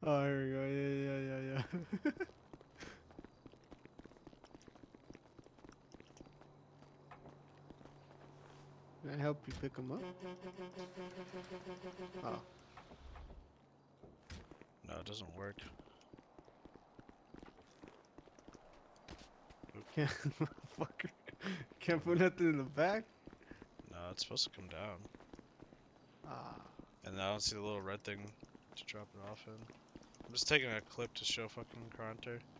Oh, here we go. Yeah. Can I help you pick them up? Oh, No, it doesn't work. can't, motherfucker. Can't put nothing in the back? No, it's supposed to come down. Ah, And I don't see the little red thing to drop it off in. I'm just taking a clip to show fucking Kronter.